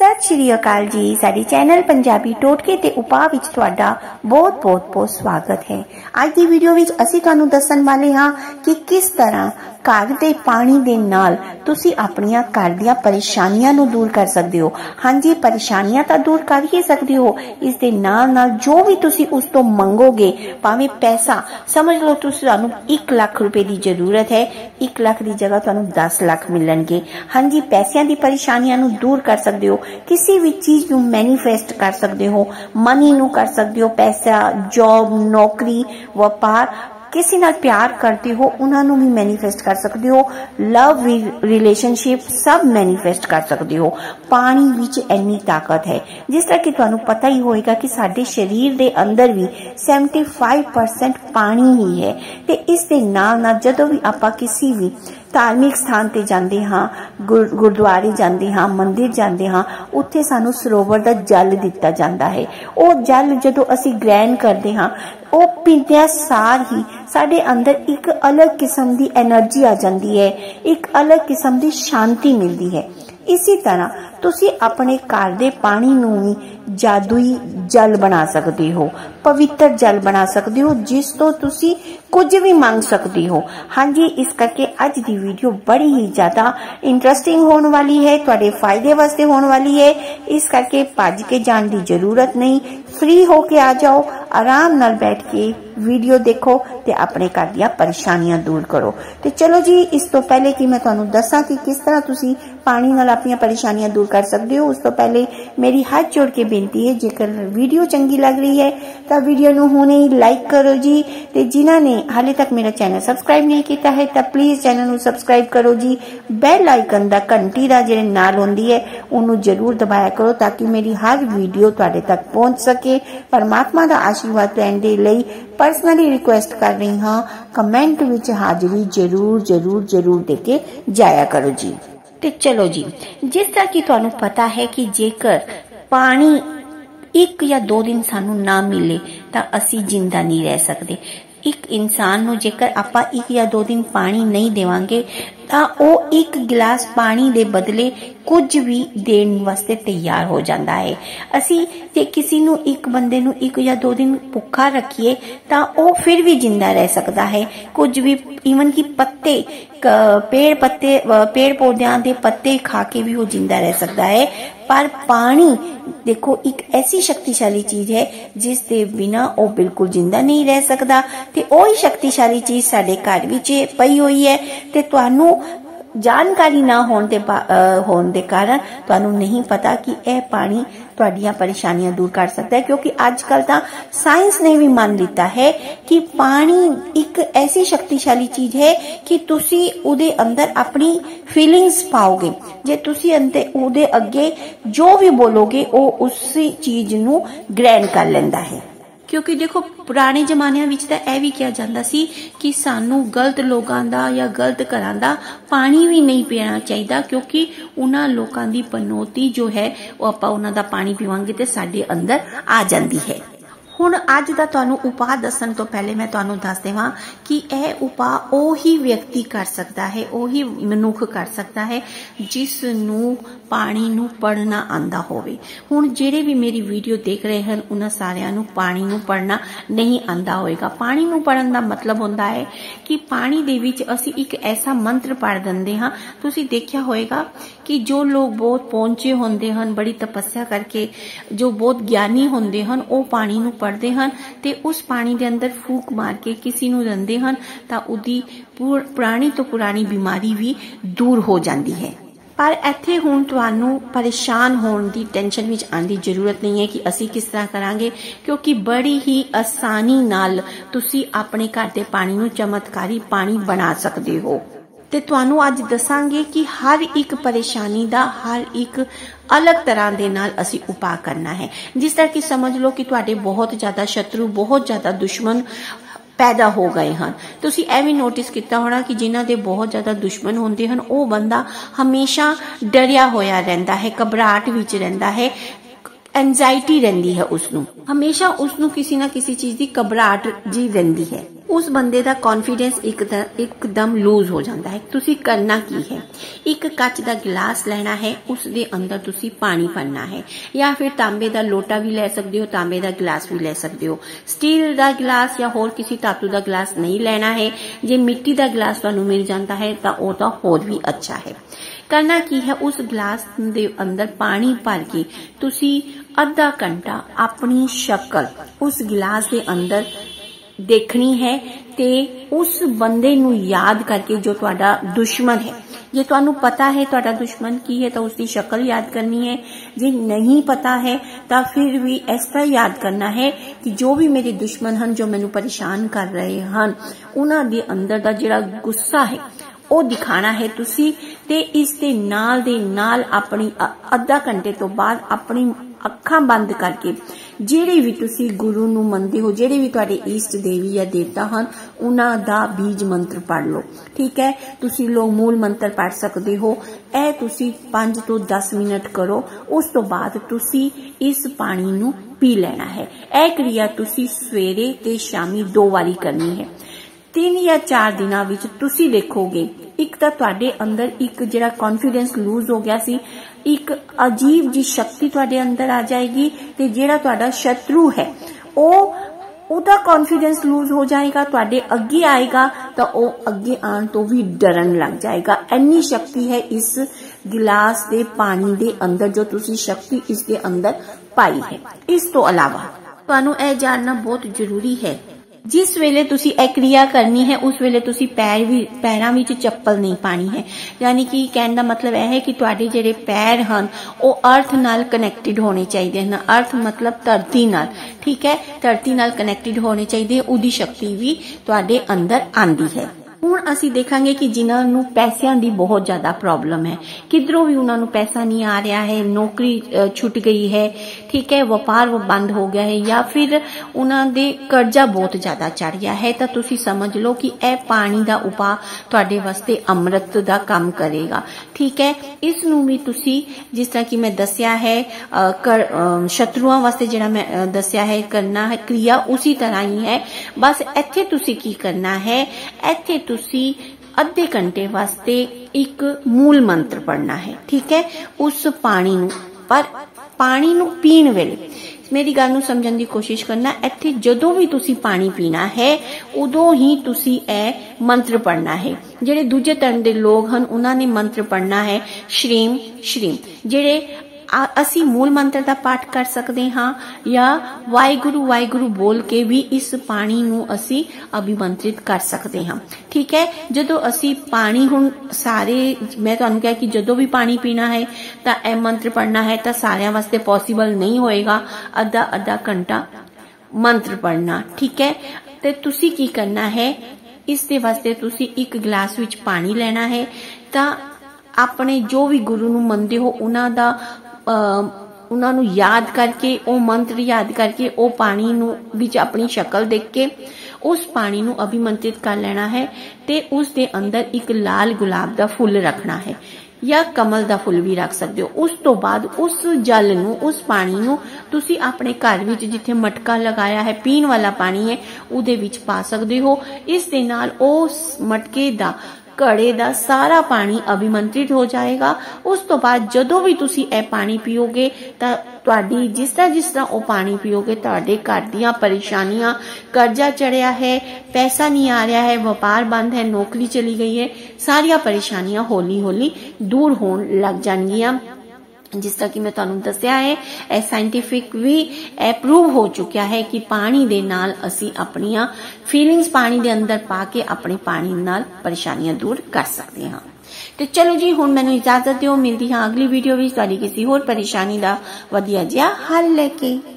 सत श्री अकाल जी। साडे चैनल पंजाबी टोटके ते उपाय विच तुहाडा बहुत बहुत बहुत स्वागत है। अज की वीडियो विच असीं तुहानूं दस्सण वाले हां कि किस तरह घर दे पानी दे नाल तुसी अपनियां घर दियां परेशानियां नूं दूर कर सकदे हो। हां जी, परेशानियां तां दूर कर ही सकदे हो, इस दे नाल नाल जो भी तुसी उस तो मंगोगे, भावें पैसा समझ लो तुसी तुहानूं 1 लाख रुपए की जरूरत है, 1 लाख की जगह तुहानूं 10 लाख मिलणगे। हां जी, पैसों की परेशानियां नूं दूर कर सकदे हो, किसी भी चीज नूं मैनीफेस्ट कर सकदे हो, मनी नूं कर सकदे हो, पैसा, जॉब, नौकरी, व्यापार, किसी नाल प्यार करते हो उन्होंने भी मैनीफेस्ट कर सकते हो, लव रिलेशनशिप सब मैनीफेस्ट कर सकते हो। पानी विच इन्नी ताकत है, जिस तरह कि तुहानूं पता ही होएगा कि साडे शरीर दे अंदर भी 75% पानी ही है। ते इस दे नाल नाल जदों भी आपां किसी भी धार्मिक स्थान ते जांदे हां, गुरुद्वारे जांदे हां, मंदिर जांदे हां, उत्थे सानू सरोवर दा जल दिता जांदा है। ओ जल जदों असीं ग्रहण करदे हां, ओ पींदे सार ही साडे अंदर एक अलग किस्म दी एनर्जी आ जांदी है, एक अलग किस्म दी शांति मिलदी है। इसी तरह तुसी अपने घर दे पानी नूं भी जादुई जल बना सकते हो, पवित्र जल बना सकते हो, जिस तो तुसी कुछ भी मांग सकते हो। हाँ जी, इस करके अज दी वीडियो बड़ी ही ज्यादा इंटरेस्टिंग होने वाली है, तुहाडे फायदे वास्ते होने वाली है। इस करके भज के जाने की जरूरत नहीं, फ्री होके आ जाओ, आराम नाल बैठ के वीडियो देखो ते अपने घर दियां परेशानियां दूर करो। ते चलो जी, इस तो पहले कि मैं तुहानूं दस्सां कि किस तरह तुसी पानी नाल अपनी परेशानियां दूर कर सकते हो, उस तो पहले मेरी हाथ जोड़ के बेनती है, जेकर वीडियो चंगी लग रही है तो वीडियो नूं हुणे ही लाइक करो जी। ते जिन्हां ने हाले तक मेरा चैनल सबसक्राइब नहीं किया है तो प्लीज चैनल नूं सबसक्राइब करो जी। बैल आइकन दा घंटी दा जिहड़े नाल हुंदी है उन्होंने जरूर दबाया करो, ताकि मेरी हर वीडियो तुहाडे तक पहुंच सके। परमात्मा दा आशीर्वाद लैण दे लई पर्सनली रिक्वेस्ट कर रही हाँ, कमेंट विच हाजिरी जरूर जरूर जरूर देके जाया करो जी। ते चलो जी, जिस तरह की तुहानूं पता है कि जेकर पानी 1 या 2 दिन सानू ना मिले तां असी जिंदा नहीं रह सकते। एक इंसान नूं जेकर आपां 1 या 2 दिन पानी नहीं देवांगे तां ओ 1 गिलास पानी दे बदले कुछ भी देण वास्ते तैयार हो जाता है। असी जे किसी नूं एक बंदे नूं 1 या 2 दिन भुखा रखिए तां ओ फिर भी जिंदा रह सकता है। कुछ भी इवन की पत्ते पेड़ पौधों के पत्ते खा के भी वो जिंदा रह सकता है। पर पानी देखो एक ऐसी शक्तिशाली चीज है जिस दे बिना वो बिल्कुल जिंदा नहीं रह सकता। ते ओही शक्तिशाली चीज साडे घर विच पई हुई है, ते तुहानू जानकारी ना होने दे कारण तुहानू नहीं पता कि यह पानी तुहाडियां परेशानियां दूर कर सकता है। क्योंकि आजकल तां साइंस ने भी मान लिता है कि पानी एक ऐसी शक्तिशाली चीज है कि तुसी उदे अंदर अपनी फीलिंग्स पाओगे। जे तुसी उदे अगे जो भी बोलोगे वो उसी चीज नू ग्रहण कर लेंदा है। क्योंकि देखो पुराने जमाने विच तां यह भी कहा जाता सी कि सानू गलत लोगों का या गलत घरां दा पानी भी नहीं पीना चाहिए, क्योंकि उन्हां लोगों की पनौती जो है वो आपां उन्हां दा पानी पीवांगे ते साडे अंदर आ जाती है। हुण अज दा तुहानू उपाय दस्सण तो पहले मैं तुहानू दस देवां कि यह उपाय ओही व्यक्ति कर सकता है, ओही मनुख कर सकता है जिस नू पानी नू पढ़ना आंदा होवे। हुण जेड़े भी मेरी वीडियो देख रहे हैं उन्हां सारियां नू पानी नू पढ़ना नहीं आंदा होएगा। पानी नू पढ़न दा मतलब हुंदा है कि पानी दे विच असीं एक ऐसा मंत्र पढ़ दिंदे हां। तुसीं देखिया होएगा कि जो लोग बहुत पहुंचे होंदे हन, बड़ी तपस्या करके जो बहुत ज्ञानी होंदे हन, वो पानी नू पढ़दे हन ते उस पानी दे अंदर फूक मार के किसी नू दिंदे हन तां उदी पुरानी तो पुरानी बीमारी भी दूर हो जाती है। पर इत्थे हुण तुहानू परेशान होने की टेंशन विच आने की जरूरत नहीं है कि असी किस तरह करांगे, क्योंकि बड़ी ही आसानी नाल तुसी अपने घर दे पानी नू चमत्कारी पानी बना सकते हो। ते तुहानू अज दसांगे कि हर एक परेशानी दा हर एक अलग तरह दे नाल असी उपाय करना है। जिस तरह की समझ लो कि तुहाडे बहुत ज्यादा शत्रु, बहुत ज्यादा दुश्मन पैदा हो गए हैं। तुसी ऐ भी नोटिस किया होना कि जिन्हां दे बहुत ज्यादा दुश्मन होंदे हन वो बंदा हमेशा डरिया होया रहिंदा है, घबराहट विच रहिंदा है, एंजाइटी रहिंदी है, उसनू हमेशा उसनू किसी ना किसी चीज की घबराहट जी रहिंदी है। उस बंदे का कॉन्फिडेंस एकदम लूज हो जाता है। तुसी करना की है, एक कच का गिलास लेना है, उस दे अंदर तुसी पानी भरना है, या फिर तांबे का लोटा भी ले सकते हो, तांबे का गिलास भी ले सकते हो। स्टील का गिलास या होर किसी धातु का गिलास नहीं लेना है। जे मिट्टी का गिलास तुहानू मिल जाता है तो वो तो होर भी अच्छा है। करना की है, उस गिलास दे अंदर पानी भर के तुसी आधा घंटा अपनी शक्ल उस गिलास के अंदर देखनी है ते उस बंदे नू याद करके जो तुहाडा दुश्मन है, जे तुहानू पता है तुहाडा दुश्मन की है तो उसकी शक्ल याद करनी है। जे नहीं पता है तो फिर भी इस तरह याद करना है कि जो भी मेरे दुश्मन हैं, जो मैनू परेशान कर रहे हैं, उन्हां दे अंदर दा जिहड़ा गुस्सा है वो दिखाना है तुसी। ते इस दे नाल अपनी आधा घंटे तो बाद अपनी अखां बंद करके जेड़े भी तुसी गुरु नू मनदे हो, जेड़े भी तुहाडे ईष्ट देवी या देवता हैं, उन्हां दा बीज मंत्र पढ़ लो। ठीक है, तुसी लोग मूल मंत्र पढ़ सकते हो। ए तुसी 5 तो 10 मिनट करो, उस तो बाद तुसी इस पानी नू पी लेना है। ए क्रिया तुसी सवेरे ते शामी 2 बारी करनी है। 3 या 4 दिनां विच तुसी देखोगे एक तो तुहाडे अंदर एक जिहड़ा कॉन्फिडेंस लूज हो गया सी, एक अजीब जी शक्ति तुहाडे अंदर आ जाएगी ते जिहड़ा तुहाडा शत्रु है ओदा कॉन्फिडेंस लूज हो जाएगा, तुहाडे अगे आएगा तो वो अगे आने तो भी डरन लग जाएगा। इन्नी शक्ति है इस गिलास दे पानी दे अंदर, जो तुसी शक्ति इसके अंदर पाई है। इस तो अलावा तुहानू यह जानना बहुत जरूरी है, जिस वेले तुसी ए क्रिया करनी है उस वेले तुसी पैरां विच चप्पल नहीं पानी है। यानी कि कहने का मतलब यह है कि तुहाडे जिहड़े पैर हैं वो अर्थ नाल कनैक्टेड होने चाहिए हैं। अर्थ मतलब धरती नाल, ठीक है, धरती नाल कनैक्टेड होने चाहिए, उदी शक्ति भी तुहाडे अंदर आंदी है। हुण असी देखांगे कि जिन्हां नूं पैसिਆਂ दी बहुत ज्यादा प्रॉब्लम है, किधरों भी उन्हां नूं पैसा नहीं आ रहा है, नौकरी छुट गई है, ठीक है, व्यापार वो बंद हो गया है, या फिर उन्हां दे कर्जा बहुत ज्यादा चढ़ गया है, तो तुसी समझ लो कि यह पानी का उपा तुहाडे वास्ते अमृत का काम करेगा। ठीक है, इस नूं भी तुसी जिस तरह की मैं दस्या है शत्रुआं वास्ते जिहड़ा मैं दस्या है करना है क्रिया, उसी तरह ही है। बस इत्थे तुसी की करना है, इत्थे तुसी आधे घंटे वास्ते एक मूल मंत्र पढ़ना है। ठीक है, उस पानी नूं, पर पानी नूं पीण वेले मेरी गल नूं समझण दी कोशिश करना। इत्थे जदों भी तुसी पानी पीना है उदों ही तुसी ए मंत्र पढ़ना है। जेड़े दूजे धर्म दे लोग हन उन्हां ने मंत्र पढ़ना है श्रीम श्रीम। जेड़े असी मूल मंत्र का पाठ कर सकते हाँ, या वाहिगुरु वाहिगुरु बोल के भी इस पानी नू असी अभिमंत्रित कर सकते हाँ। ठीक है, जदों असी पानी हुण सारे मैं तुहानू कहा कि जदों भी पानी पीना है तो यह मंत्र पढ़ना है, तो सारियां वास्ते पॉसिबल नहीं होएगा आधा आधा घंटा मंत्र पढ़ना। ठीक है, ते तुसी की करना है, इस दे वास्ते तुसी एक गिलास विच पानी लेना है, तो अपने जो भी गुरु नू मनदे हो उन्हां दा उन्होंने याद करके वो मंत्र याद करके वो पानी नू विच अपनी शक्ल देख के उस पानी नू अभिमंत्रित कर लेना है। ते उस दे अंदर एक लाल गुलाब का फुल रखना है या कमल का फुल भी रख सकते हो। उस तो बाद उस जल नू, उस पानी नू तुसी अपने घर विच जिथे मटका लगाया है पीण वाला पानी है उहदे विच पा सकते हो। इस दे नाल उस मटके दा घड़े दा सारा पानी अभिमंत्रित हो जाएगा। उस तो बाद जदों भी तुसी ए पानी पियोगे तां तुहाडी जिस तरह वो पानी पियोगे तुहाडे घर दीयां परेशानियां, कर्जा चढ़िया है, पैसा नहीं आ रहा है, व्यापार बंद है, नौकरी चली गई है, सारिया परेशानियां हौली हौली दूर होण लग जाणगियां। जिस तरह की मैं तुहानू दस्या है साइंटिफिक भी प्रूव हो चुका है कि पानी दे नाल असी अपनियां फीलिंग्स पानी दे अंदर पा के अपने पानी नाल परेशानियां दूर कर सकते हैं। तो चलो जी हुण मैनू इजाजत दिओ, मिलदी हां अगली वीडियो विच तुहाडी किसी होर परेशानी दा वधिया जिहा हल लेके।